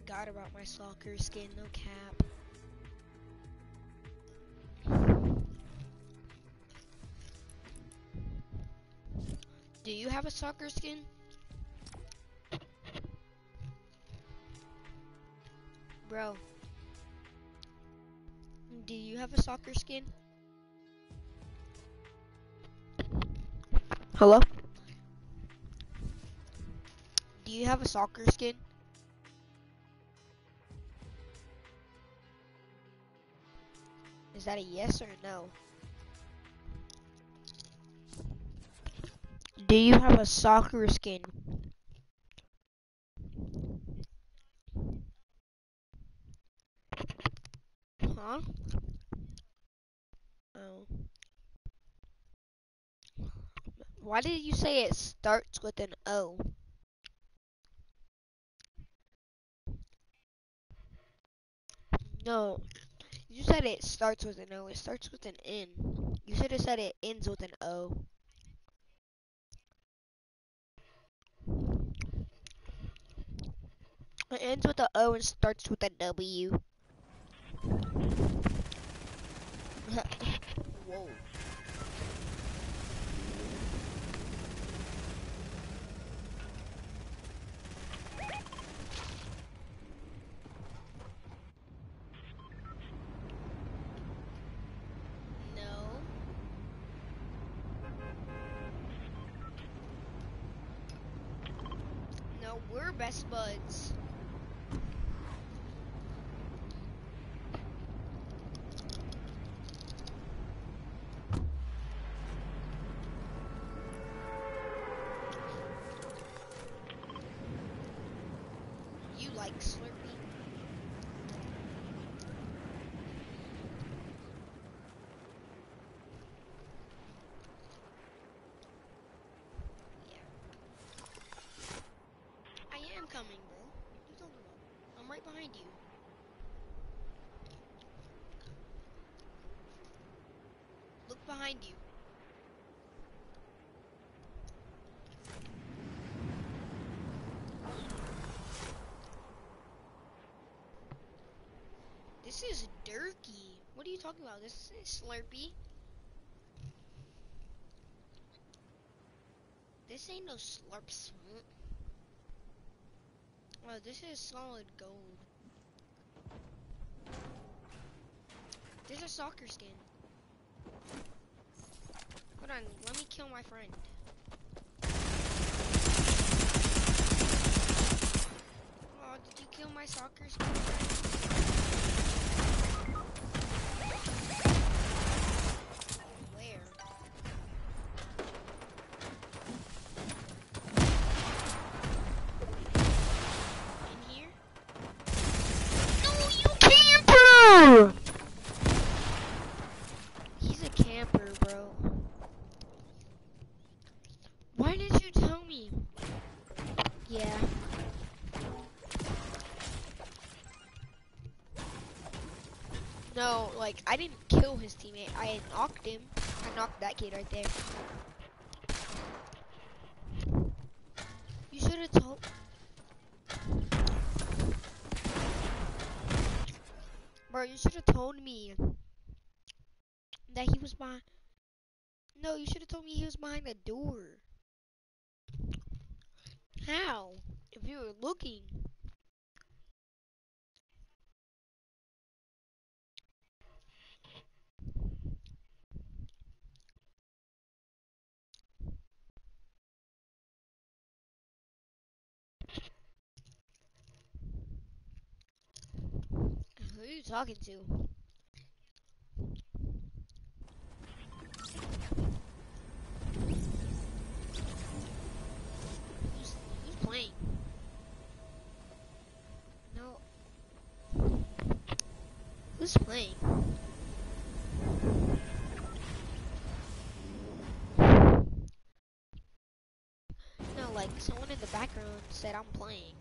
forgot about my soccer skin, no cap. Do you have a soccer skin? Bro. Do you have a soccer skin? Hello? Do you have a soccer skin? Is that a yes or a no? Do you have a soccer skin? Huh? Oh. Why did you say it starts with an O? No. You said it starts with an O. It starts with an N. You should have said it ends with an O. It ends with an O and starts with a W. Whoa. No. No, we're best buds. You like Slurpee? Yeah. I am coming, bro. What are you talking about? I'm right behind you. Look behind you. This is Durkee. What are you talking about? This is Slurpee. This ain't no Slurp Swamp. Oh, this is solid gold. This is a soccer skin. Hold on, let me kill my friend. Oh, did you kill my soccer skin friend? Where? In here? No, you camper! He's a camper, bro. Why didn't you tell me? Yeah. No, like, I didn't kill his teammate. I knocked him. I knocked that kid right there. You should have told... Bro, you should have told me that he was behind... No, you should have told me he was behind the door. How? If you were looking. Who are you talking to? Who's playing? No. Who's playing? No, like, someone in the background said I'm playing.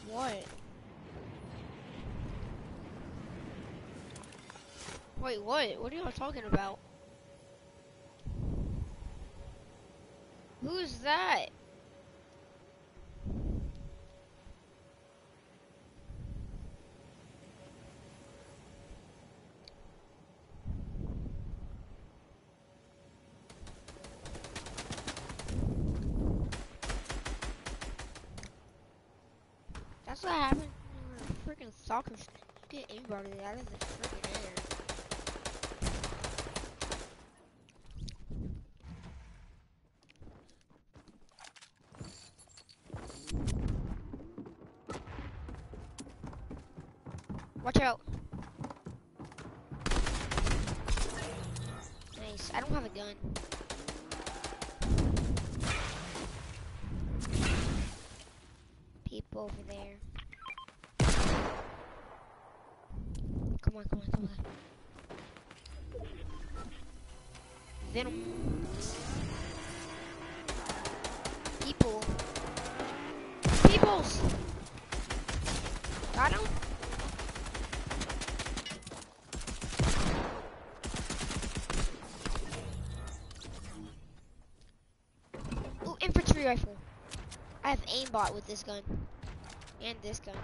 What? Wait, what? What are y'all talking about? Who's that? That's what happened when we were freaking soccer. You get anybody out of the freaking air. Watch out. Nice. I don't have a gun. People over there. Come on, come on, come on. Venom. People. Peoples! Got him? Ooh, infantry rifle. I have aimbot with this gun. And this gun.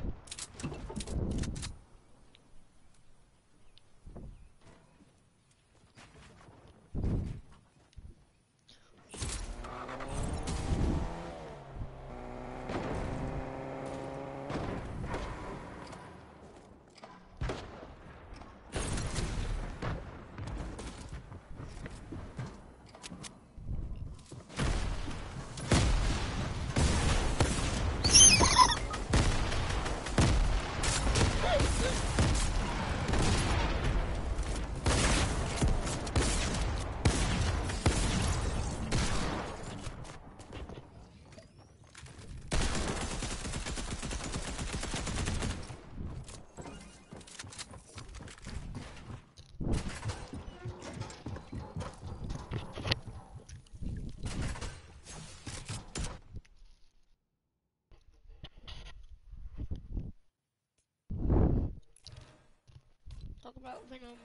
Talk about Venom.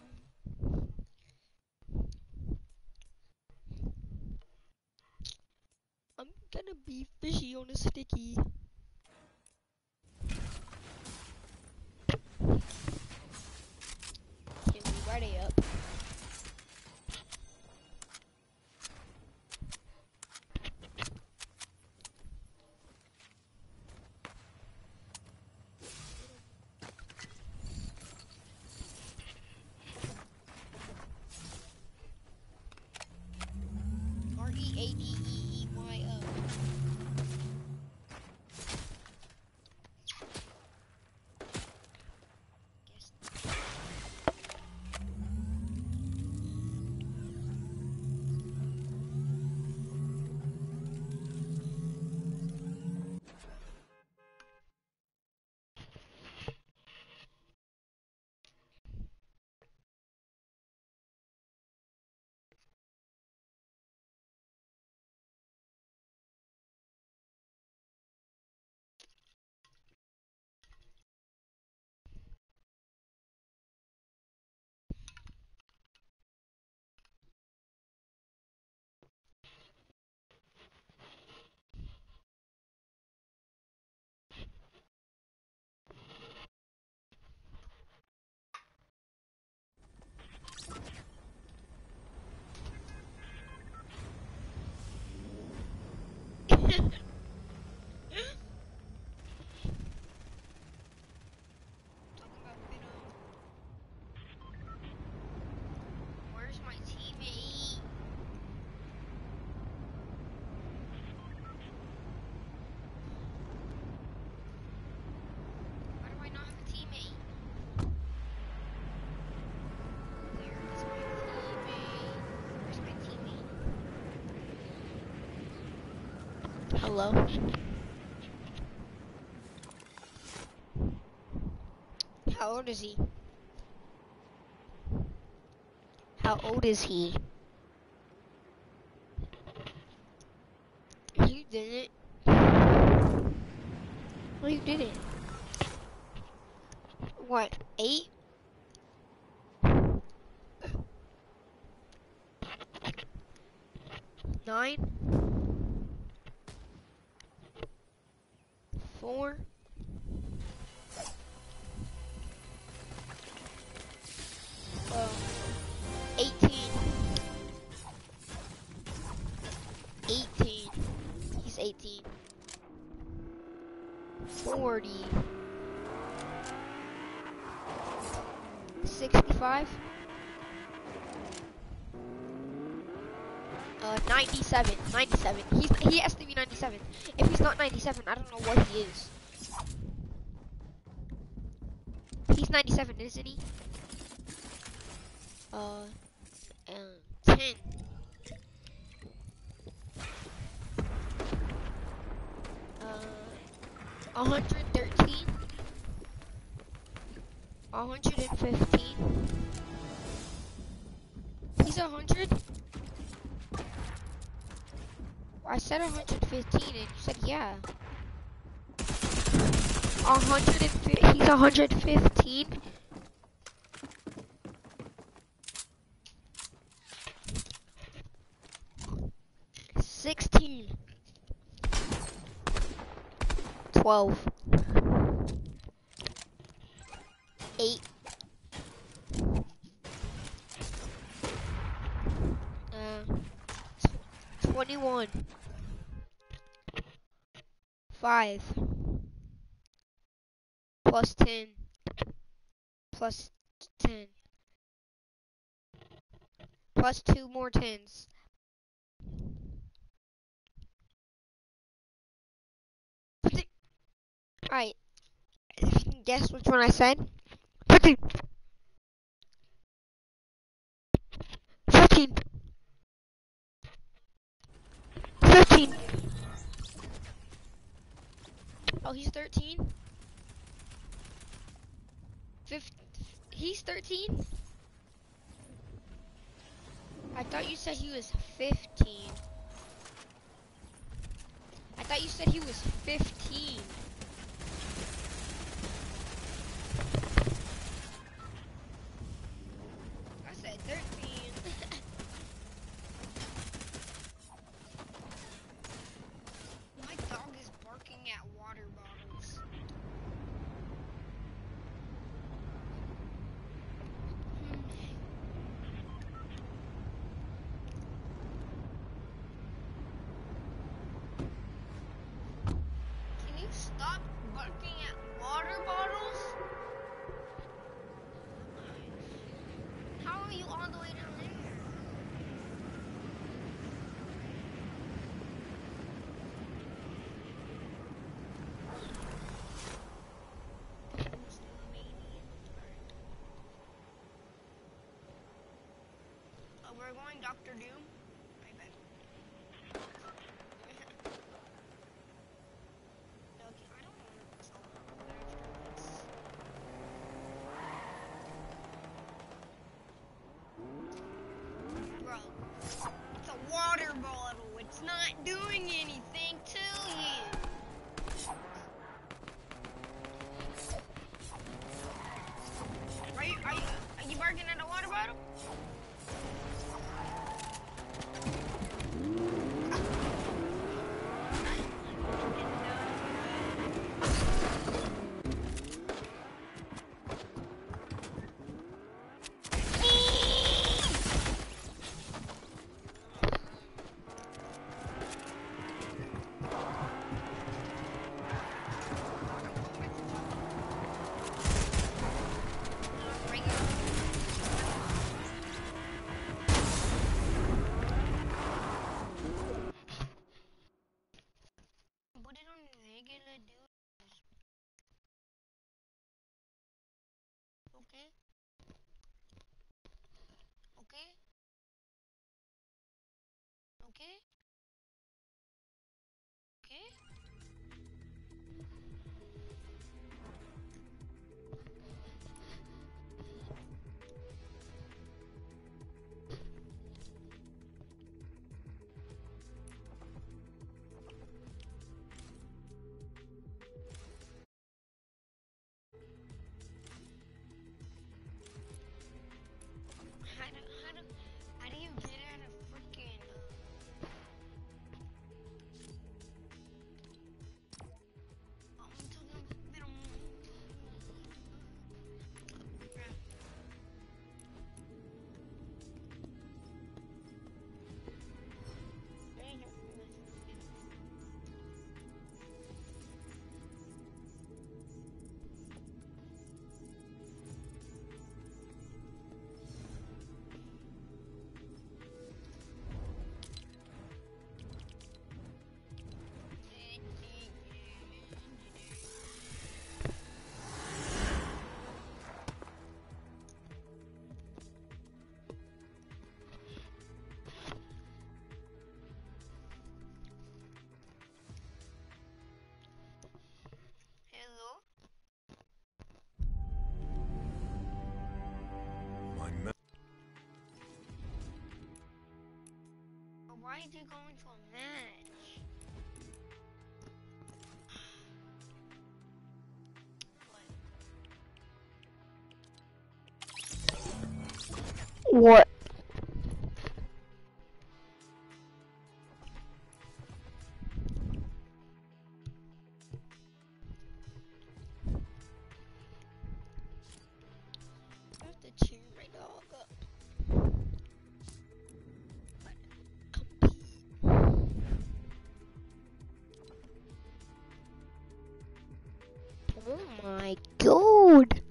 I'm gonna be fishy on a sticky. Can we ready up? R-E-A-D-E-E-Y-O. Talking about Venom. Where's my teammate? Why do I not have a teammate? Where is my teammate? Where's my teammate? Hello? How old is he? How old is he? You didn't. No, you didn't. What? 8? Nine? 4? 18. 18. He's 18. 40. 65. 97. 97. He has to be 97. If he's not 97, I don't know what he is. He's 97, isn't he? 10. 113. 115. He's 100. I said 115 and you said yeah. 150. He's 115. 16. 12. 8. 21. 5. Plus 10. Plus 10. Plus 2 more 10s. Alright. If you can guess which one I said. 15. 15. 15. Oh, he's 13? He's 13? I thought you said he was 15. I thought you said he was 15. I said 13. My dog is barking at water bottles. Can you stop barking at water bottles? How are you all the way down there? Oh, we're going Dr. Doom? I bet. Okay, I don't know what's all Bro, it's a water bottle. It's not doing anything to you. Are you barking at a water bottle? Put it on regular, dude. Okay? Okay? Okay? Okay? is he going to a match? What? I have to cheer my dog up. Oh my god!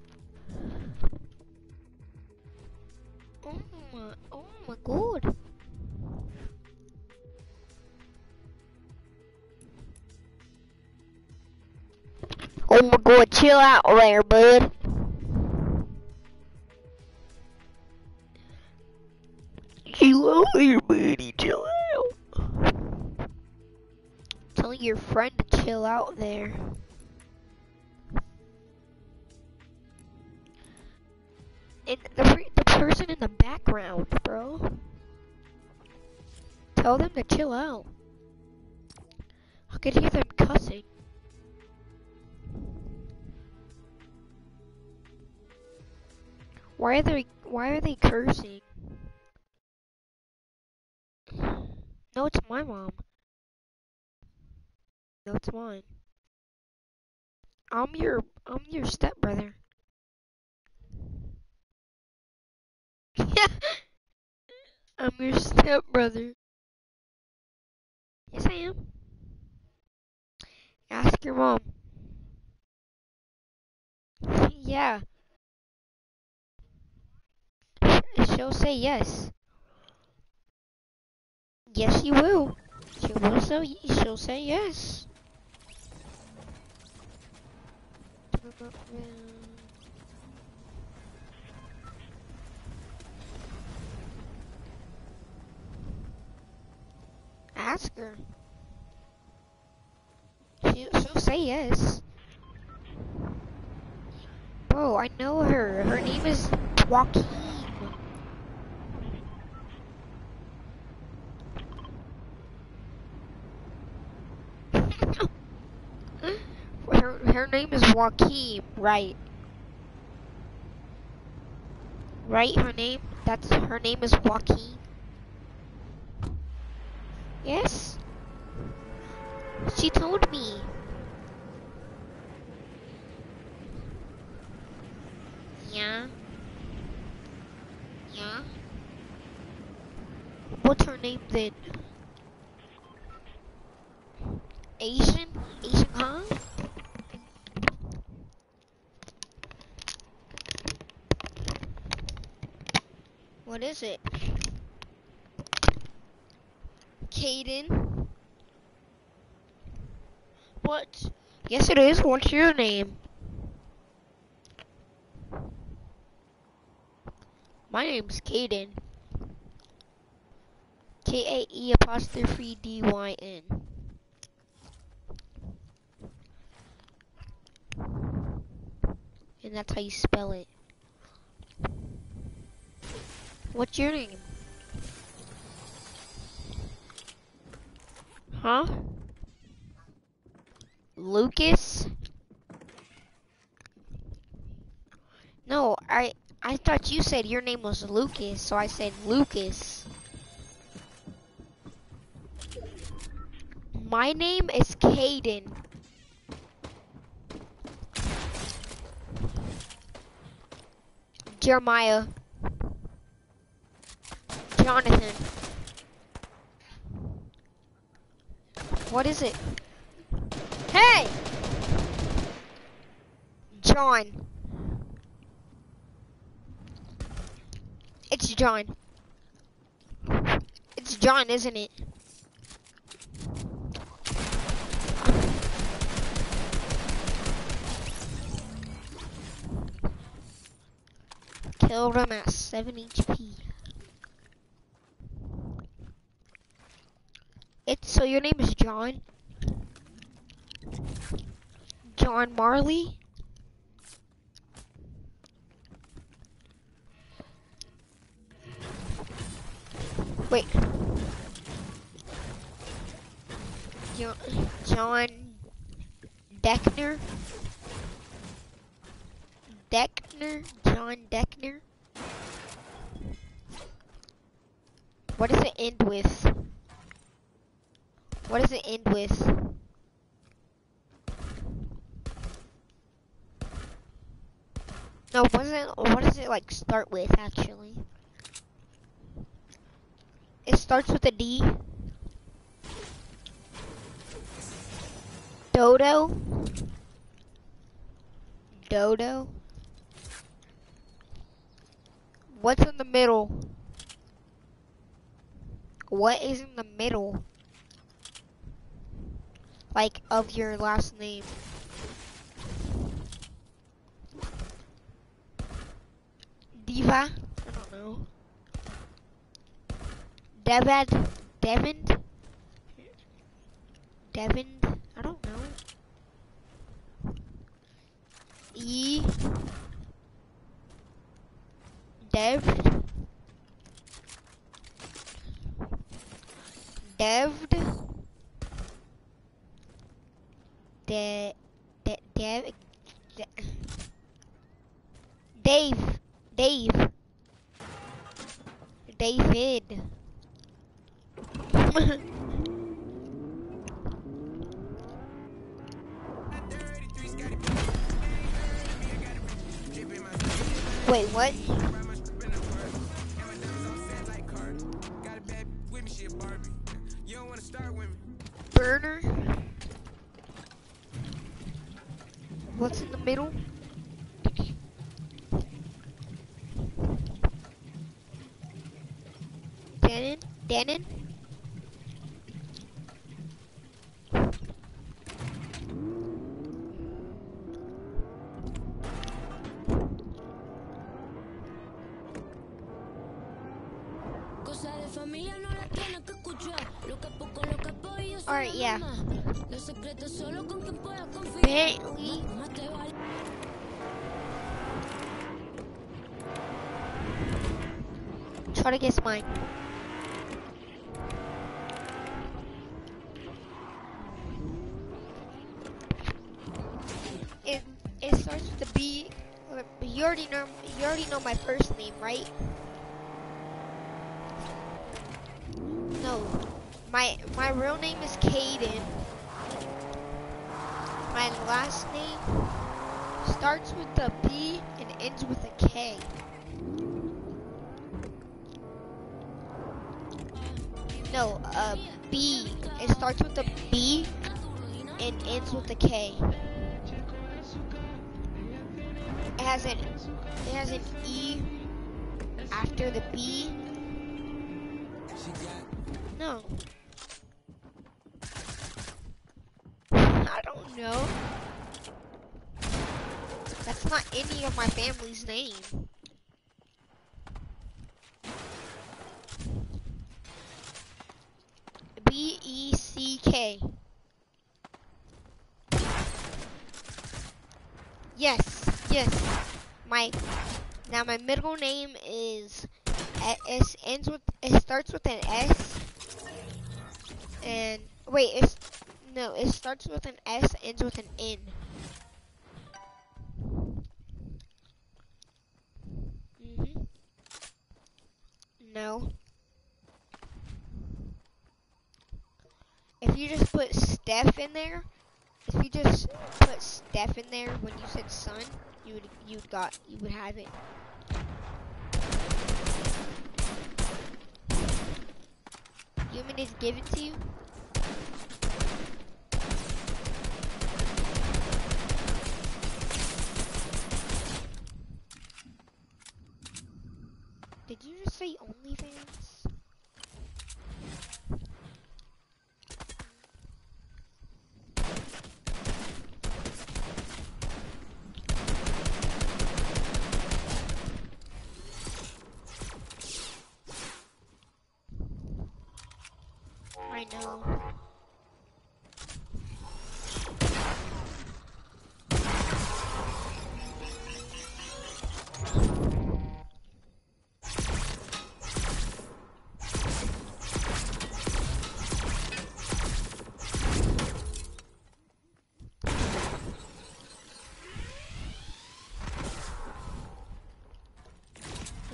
Oh my god! Oh my god, chill out there, bud. Chill out there, buddy, chill out. Tell your friend to chill out there. And the person in the background, bro. Tell them to chill out. I could hear them cussing. Why are they cursing? No, it's my mom. No, it's mine. I'm your stepbrother. I'm your stepbrother. Yes, I am. Ask your mom. Yeah. She'll say yes. Yes, she will. She'll say yes. Ask her. She'll say yes. Bro, I know her. Her name is Joaquin. Her name is Joaquin, right? Right? Her name is Joaquin. Yes? She told me. Yeah. Yeah. What's her name then? Asian? Asian, huh? What is it? Caden? What? Yes, it is. What's your name? My name's Caden. Kae''DYN. And that's how you spell it. What's your name? Huh? Lucas? No, I thought you said your name was Lucas, so I said Lucas. My name is Caden. Jeremiah. Jonathan. What is it? Hey! John. It's John. It's John, isn't it? Killed him at 7 HP. So your name is John? John Marley? Wait. John Deckner. John Deckner. What does it end with? What does it end with? No, what does it like start with actually? It starts with a D. Dodo. Dodo. What's in the middle? What is in the middle? Like, of your last name. Diva? I don't know. Devin? I don't know. E. Devd. David. Wait, what? Burner? What's in the middle? Denon? Alright, yeah. Bentley. Try to guess mine. It starts with the B. You already know my first name, right? No. My real name is Caden. My last name starts with a B and ends with a K. No, B. It starts with a B and ends with a K. It has an E after the B. No. I don't know. That's not any of my family's name. B-E-C-K. Yes. My middle name is it starts with an S. And wait, it starts with an S, ends with an N. No. If you just put Steph in there, when you said son, you would have it. You want me to give it to you? Did you just say OnlyFans? I know.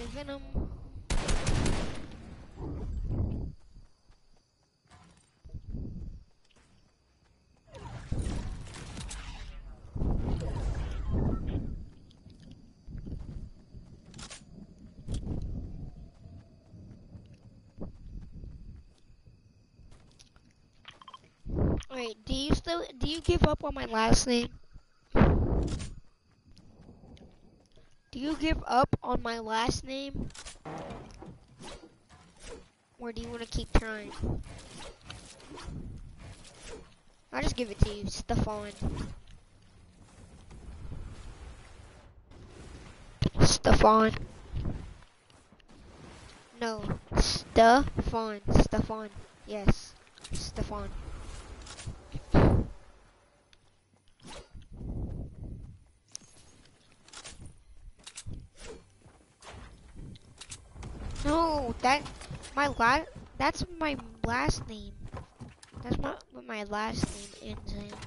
Venom. Wait, do you give up on my last name? Do you give up on my last name? Or do you want to keep trying? I'll just give it to you, Stefan. Stefan. No, Stefan. Stefan. Yes, Stefan. No, that's my last name. That's what my last name ends in.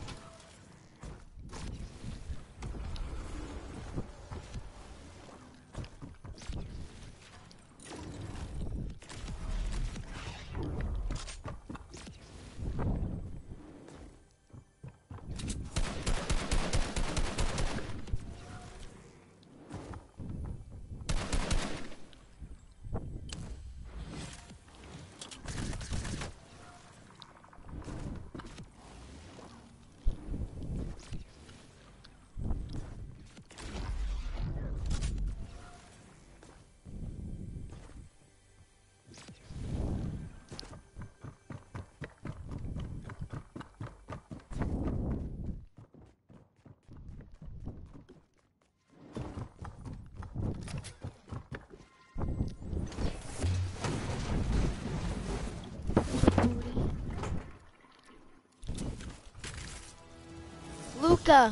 Luca.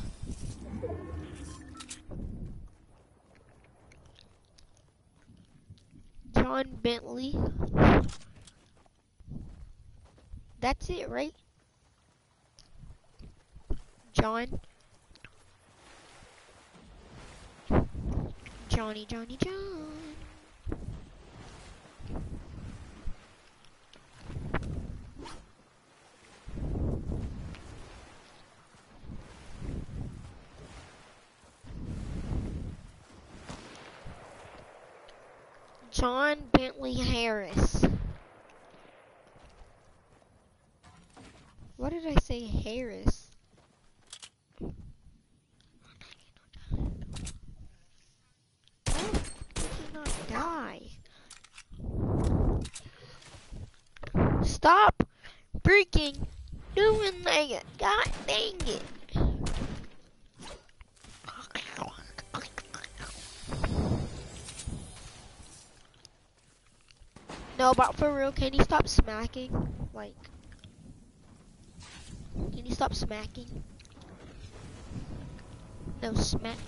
John Bentley. That's it, right? John. Johnny, Johnny, John. John Bentley Harris. What did I say, Harris? Oh, did not die? Stop freaking doing that! God dang it! No, but for real, can you stop smacking? Like, can you stop smacking? No, smack.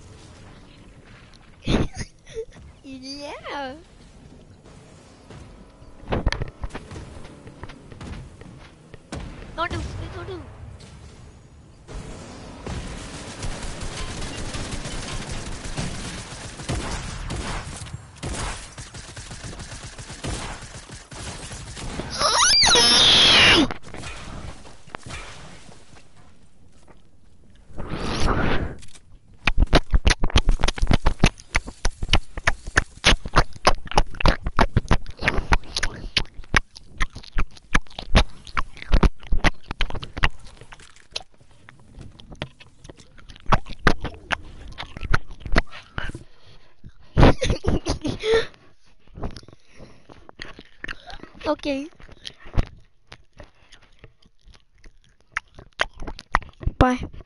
Yeah. No, no, no, no. Okay. Bye.